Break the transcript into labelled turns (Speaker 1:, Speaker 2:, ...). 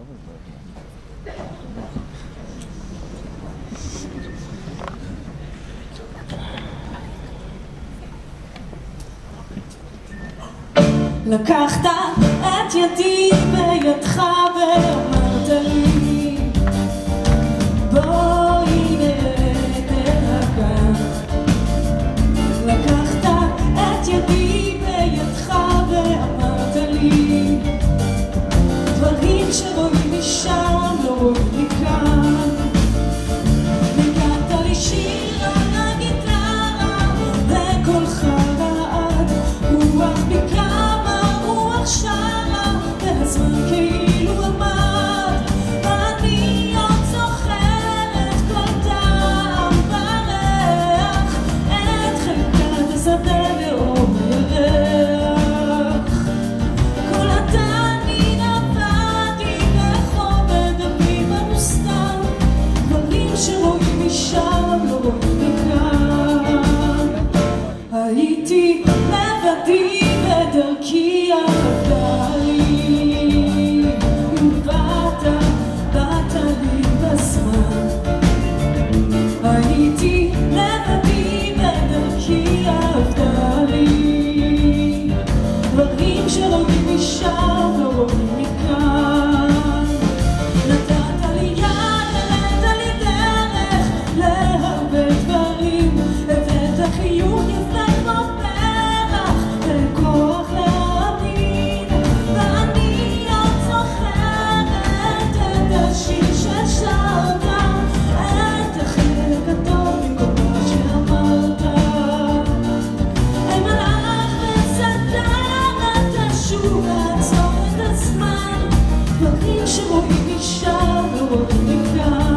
Speaker 1: לקחת את ידי בידך ואמרת לי בואי נרגע. לקחת את ידי בידך ואמרת לי דברים שרואים משם לא רואים מכאן. נגעת לי שיר על הגיטרה וקולך רעד רוח מכמה רוח שרה והזמן כאילו עמד. אני עוד זוכרת כל טעם בריח את חלקת השדה לאור הירח. כל התנין עבדתי בחומד אבי במוסתן דברים שרואים משם לא רואים מכאן. הייתי לבדי בדרכי עבדה לי באת לי בזמן. הייתי לבדי בדרכי עבדה לי דברים שרואים משם לא רואים מכאן. נתת לי יד נתת לי דרך להרבה דברים הבאת חיוך יפה כמו פרח וכוח להאמין. ואני עוד זוכרת את השיר ששרת את החלק הטוב מכל מה שאמרת. אם הלך וסתר תשוב לעצור את הזמן דברים שרואים משם לא רואים מכאן.